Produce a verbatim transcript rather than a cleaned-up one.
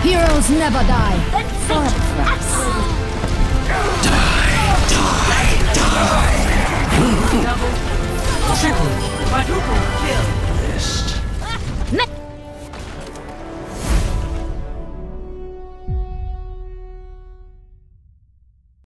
Heroes never die. Die, die, die. Double, triple, quadruple.